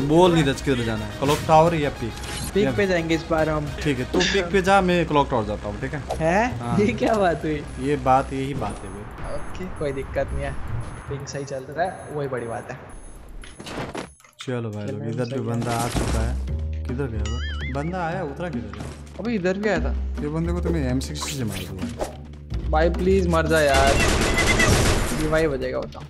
बोल नीरज किधर जाना है, क्लॉक टावर या पीक? पीक पे जाएंगे इस बार हम। ठीक है, तू पीक पे जा, मैं क्लॉक टावर जाता हूँ। ठीक है हाँ। ये क्या बात हुई? ये बात यही बात है भाई। ओके कोई दिक्कत नहीं है, पिंग सही चल रहा है, वही बड़ी बात है। चलो भाई लोग, इधर भी बंदा आ चुका है। किधर गया वो बंदा? आया उतरा किधर है? अभी इधर भी आया था। ये बंदे को तो मैं M60 से मार दूंगा। भाई प्लीज मर जा यार, रिवाइव हो जाएगा बताओ।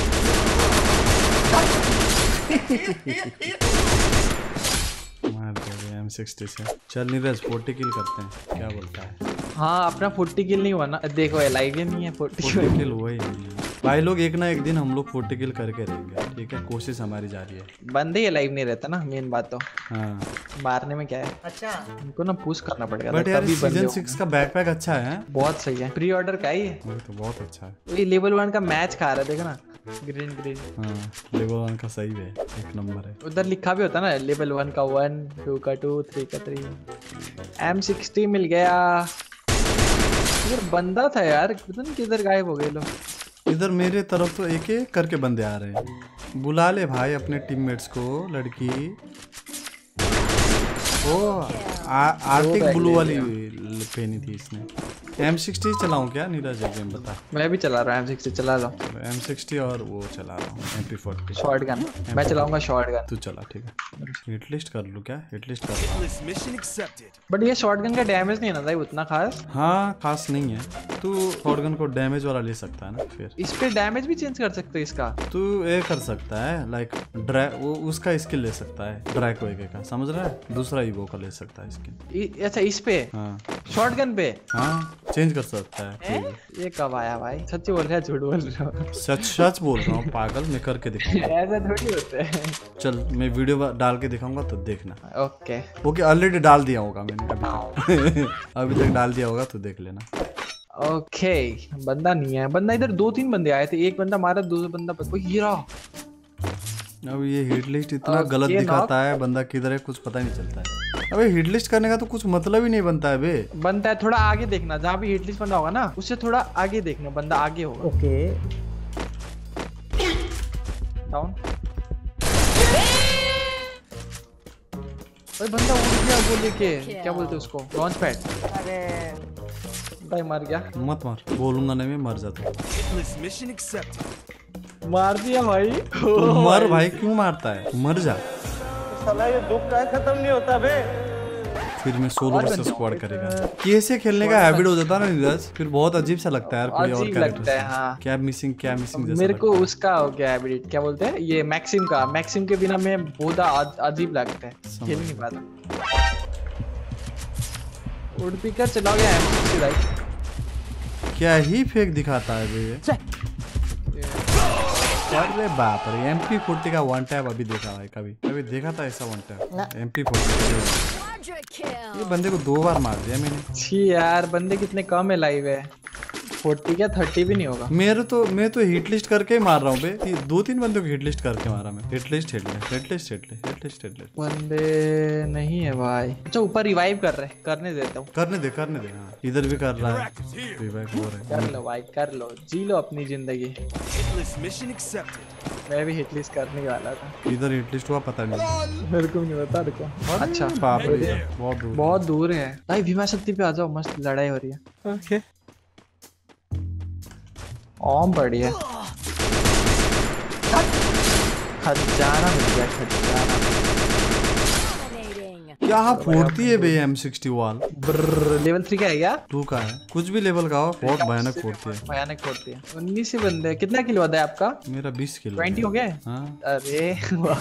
मार दे M60 से। चल नीरज 40 किल करते हैं, क्या बोलता है? हाँ अपना 40 किल नहीं हुआ ना, देखो लाइव ही नहीं है 40 किल हुआ ही नहीं है भाई लोग। एक ना एक दिन हम लोग 40 किल करके रहेंगे। ठीक है, कोशिश हमारी जारी है। बंदे ही लाइव नहीं रहता ना, मेन बात तो। हाँ मारने में क्या है। अच्छा उनको ना पुश करना पड़ेगा। बट यार सीजन 6 का बैकपैक अच्छा है, बहुत सही है। प्री ऑर्डर का ही है तो बहुत अच्छा है। ये लेवल 1 का मैच खा रहा है, देखो ना ग्रीन ग्रीन। हाँ लेवल 1 का सही है, एक नंबर है। उधर लिखा भी होता ना लेवल 1 का 1, 2 का 2, 3 का 3। M60 मिल गया। इधर बंदा था यार, पता नहीं किधर गायब हो गए लोग। इधर मेरे तरफ तो एक एक करके बंदे आ रहे हैं। बुला ले भाई अपने टीममेट्स को। लड़की वो आर्टिक ब्लू वाली पहनी थी इसने। M60 चलाऊं क्या नीरज? गेम बता। मैं भी चला रहा हूँ M60, चला लो। M60 और वो चला रहा हूँ MP40 शॉटगन। मैं चलाऊंगा शॉटगन। तू चला ठीक है। हिट लिस्ट कर लूं क्या? हिट लिस्ट कर लूं। बट ये शॉटगन का डैमेज नहीं है ना भाई उतना खास। हाँ खास नहीं है। तू शॉटगन को डैमेज वाला ले सकता है ना। फिर इस पे डैमेज भी चेंज कर सकते हो इसका। तू ये कर सकता है लाइक वो उसका स्किल ले सकता है, ड्रैग वेगे का, समझ रहा है? दूसरा ईवो का ले सकता है स्किल। अच्छा इस पे? हाँ शॉटगन पे हाँ चेंज कर सकता है। ये कब आया भाई? सच बोल रहा है झूठ बोल रहा हूँ? सच बोल रहा हूँ पागल, मैं करके दिखाऊंगा। ऐसा थोड़ी होता है। चल मैं वीडियो डाल के दिखाऊंगा तो देखना। ओके ओके ऑलरेडी डाल दिया होगा मैंने अभी तक। अभी तक डाल दिया होगा तो देख लेना। ओके बंदा नहीं है। बंदा इधर 2-3 बंदे आए थे, एक बंदा मारा, दूसरा बंदा ये रहा। अब ये हिट लिस्ट इतना गलत दिखाता है, बंदा किधर है कुछ पता ही नहीं चलता है। अबे हिट लिस्ट करने का तो कुछ मतलब ही नहीं बनता है बे। बनता है थोड़ा आगे देखना, जहाँ भी हिट लिस्ट बना होगा ना उससे थोड़ा आगे देखना, बंदा आगे होगा। Okay down. भाई बंदा उड़ गया वो लेके, क्या बोलते उसको, लॉन्च पैड। अरे भाई मर गया। मत मार, बोलूंगा नहीं मैं, मर जाता। मार दिया भाई। मर भाई, क्यों मारता है? मर जा साला, ये दुख का खत्म नहीं होता बे। फिर मैं सोलो वर्सेस स्क्वाड करेगा। कैसे खेलने का हैबिट हो जाता है ना नीरज, फिर बहुत अजीब सा लगता है यार। कोई और लगता है हाँ। क्या मिसिंग जैसा मेरे को उसका हो गया हैबिट, क्या बोलते हैं ये, मैक्सिम का। मैक्सिम के बिना मैं बहुत अजीब लगता है, खेल नहीं पाता। वुड पिकर चला गया M60 भाई। क्या ही फेक दिखाता है ये। अरे बाप रे, MP40 का वन टैप अभी देखा भाई, कभी देखा था ऐसा वन टैप? MP40 ये बंदे को 2 बार मार दिया मैंने। छी यार बंदे कितने कम है लाइव है। 40 क्या 30 भी नहीं होगा। मैं तो हिट लिस्ट करके ही मार रहा हूँ बे। 2-3 बंदों को हिट लिस्ट करके मारा मैं। हिट लिस्ट बंदे नहीं है भाई। अच्छा ऊपर रिवाइव कर रहे, करने देता हूँ। करने दे हाँ। इधर भी कर रहा है, रिवाइव हो रहा है। कर लो भाई कर लो, जी लो अपनी जिंदगी। मैं भी हिट लिस्ट करने वाला था। इधर हिट लिस्ट हुआ पता नहीं मेरे को नहीं पता। देखो अच्छा बाप रे, बहुत दूर है भाई। भीमा शक्ति पे आ जाओ, मस्त लड़ाई हो रही है। ओके ओम बढ़िया। खजाना मिल गया, खजाना। क्या फोड़ती है बे M60 वाल। लेवल 3 का है क्या? 2 का है, कुछ भी लेवल का हो, बहुत भयानक फोड़ती है। भयानक फोड़ती है। 19 ही बंदे। कितना किलो होता है आपका? मेरा 20 किलो। 20 हो गया? हाँ। अरे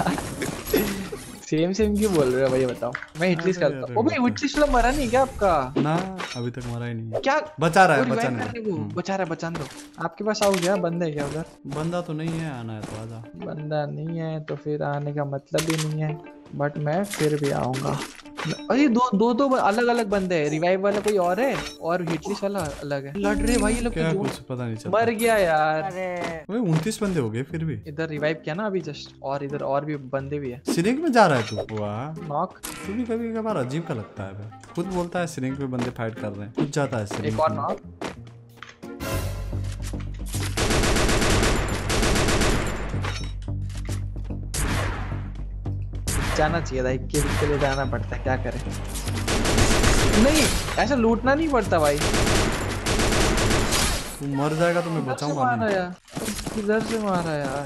सेम क्यों बोल रहे हो भाई, बताओ। मैं हिटलिस्ट करता हूँ। ओ भाई हिटलिस्ट वाला मरा नहीं क्या आपका? ना अभी तक मरा ही नहीं है। क्या बचा रहा है? बचा रहा है, बचाने दो। आपके पास आओ गया बंदा है क्या उधर? बंदा तो नहीं है, आना है तो आजा। बंदा नहीं है तो फिर आने का मतलब ही नहीं है, बट मैं फिर भी आऊंगा। अरे दो अलग अलग बंदे हैं। रिवाइव वाला कोई और है और हिटलिस्ट वाला अलग है। लड़ रहे भाई ये लोग। क्या कुछ पता नहीं चलता। मर गया यार। अरे 29 बंदे हो गए फिर भी। इधर रिवाइव किया ना अभी जस्ट, और इधर और भी बंदे भी है। सिरिंग में जा रहा है तू? वाह नॉक। तू भी कभी कभार अजीब का लगता है। खुद बोलता है सिरिंग पे बंदे फाइट कर रहे हैं, खुद जाता है सिरिंग। एक और नॉक। जाना चाहिए था, एक किल के लिए जाना पड़ता है, क्या करें। नहीं ऐसा लूटना नहीं पड़ता भाई। तू मर जाएगा तो मैं बचाऊंगा नहीं। किधर से मारा यार?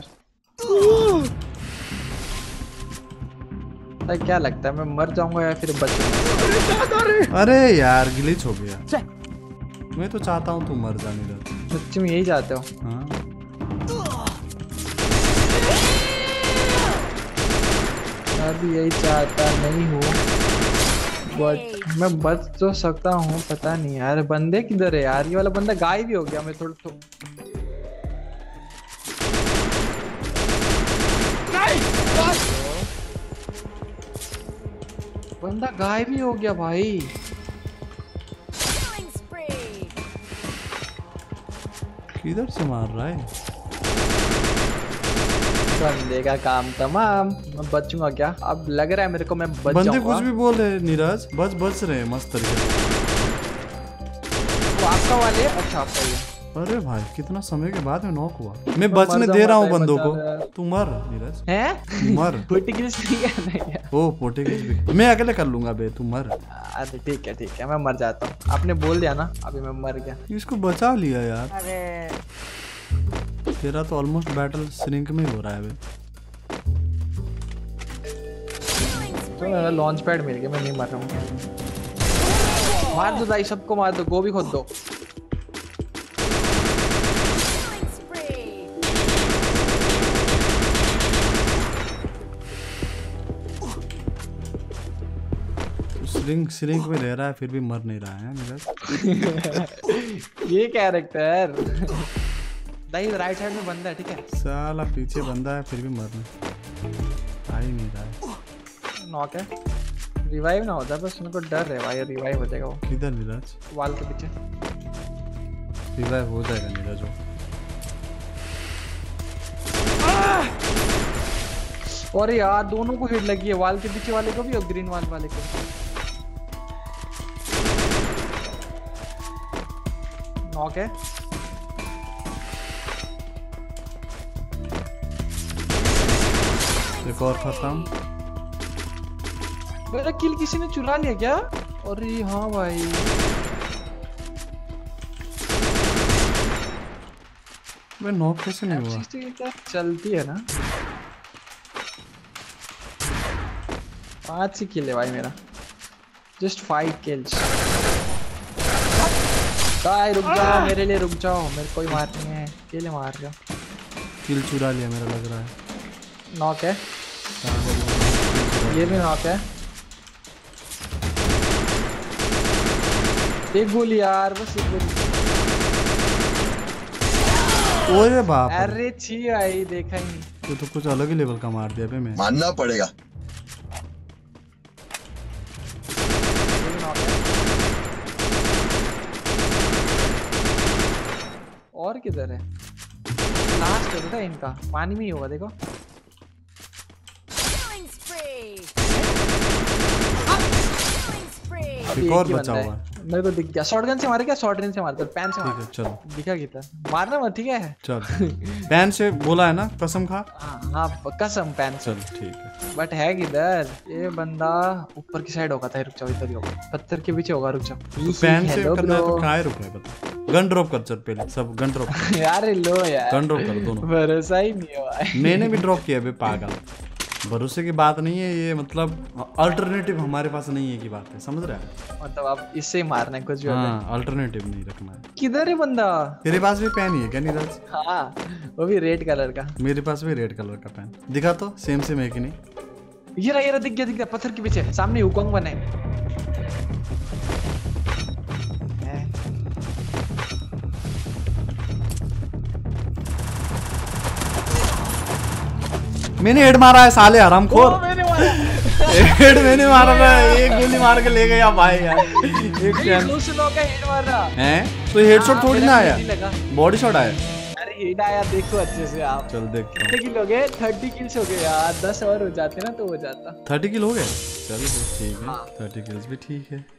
क्या लगता है मैं मर जाऊंगा या फिर बचूंगा? अरे यार ग्लिच हो गया। मैं तो चाहता हूँ तू मर जा नीरज। सच्ची में यही चाहते हो? हाँ मैं भी यही चाहता नहीं हूँ, बट मैं बच तो सकता हूँ। पता नहीं यार बंदे किधर है यार? ये वाला बंदा गायब ही हो गया। मैं थोड़ा तो बंदा गायब ही हो गया भाई। किधर से मार रहा है? बंदे का काम तमाम। मैं बचूंगा क्या? अब लग रहा है मेरे को मैं बच बंदे जाऊंगा। कुछ भी बोल रहे नीरज, बच रहे हैं मस्त तरीके से। वो आपका वाले? अच्छा आपका ही है। अरे भाई कितना समय के बाद में नॉक हुआ। मैं बचने दे रहा हूँ बंदों को, तू मर नीरज। हैं? मर। ओ पोर्टुगीज भी मैं अकेले कर लूंगा बे, तू मर। अरे ठीक है मैं मर जाता हूँ। आपने बोल दिया ना, अभी मैं मर गया। इसको बचा लिया यार। अरे तेरा तो ऑलमोस्ट बैटल श्रिंक में हो रहा है बे। तो मेरा लॉन्च पैड मिल गया, मैं नहीं मर रहा हूँ। मार दो भाई, सबको मार दो, गो भी खोद दो। श्रिंक में रह रहा है फिर भी मर नहीं रहा है मेरा। ये कैरेक्टर दाई राइट साइड में बंदा है, ठीक है। साला पीछे बंदा है फिर भी मरने आ ही नहीं रहा है। नॉक है, रिवाइव ना होता, बस उनको डर है भाई रिवाइव हो जाएगा वो। किधर नीरज? वॉल के पीछे रिवाइव हो जाएगा नीरज वो। और यार दोनों को हिट लगी है, वॉल के पीछे वाले को भी और ग्रीन वॉल वाले को भी। नॉक है। एक और खत्म। मेरा किल किसी ने चुरा लिया क्या? अरे हाँ भाई मैं नॉक कैसे नहीं हुआ? क्या चलती है ना। 5 ही किल है भाई मेरा, जस्ट 5 किल्स। भाई रुक जाओ, मेरे लिए रुक जाओ, मेरे कोई मार नहीं है, अकेले मार रहे हो। किल चुरा लिया मेरा लग रहा है। नॉक है, ये भी नॉक है। एक गोली यार, बस एक गोली। ओए बाप रे। अरे छी भाई, देखा ही नहीं। तो कुछ अलग ही लेवल का मार दिया बे मैं। मानना पड़ेगा। और किधर है? लास्ट है बेटा इनका, पानी में ही होगा देखो। एक और बचा हुआ है। मेरे को दिख गया। शॉटगन से मारे क्या? शॉटगन से मारते, पैन से मार। चलो दिखा कितना मारना मत, ठीक है। चल पैन से बोला है ना, कसम खा। हाँ कसम पैन से। चल ठीक है। बट है किधर ये बंदा? ऊपर की साइड होगा था, रुक जाओ, इधर ही होगा, पत्थर के पीछे होगा, रुक जाओ। पैन से करना है तो कहाँ रुक रहा है बता। गन ड्रॉप कर चल पहले, सब गन ड्रॉप कर। यार लो यार, गन ड्रॉप कर दोनों। भरोसा ही नहीं हुआ। मैंने भी ड्रॉप किया बे पागल। भरोसे की बात नहीं है ये, मतलब अल्टरनेटिव हमारे पास नहीं है की बात है, समझ रहा है? मतलब आप इससे मारना है कुछ भी? हाँ अल्टरनेटिव नहीं रखना है। किधर है बंदा? तेरे पास भी पेन ही है क्या नीरज? हाँ वो भी रेड कलर का। मेरे पास भी रेड कलर का पेन। दिखा तो सेम है कि नहीं? ये रहा दिख गया पत्थर के पीछे सामने हुकोंग बने। मैंने हेड मारा है साले हरामखोर। हेड मैंने मारा था, एक गोली मार के ले गया भाई यार। एक हेड मार रहा है तो हेडशॉट थोड़ी ना आया, बॉडी शॉट आया। अरे हेड आया, देखो अच्छे से आप। चल देख कितने किल हो गए? 30 किल्स हो गए यार। 10 और हो जाते ना तो हो जाता। 30 किल हो गए। चल ठीक है, 30 किल्स भी ठीक है।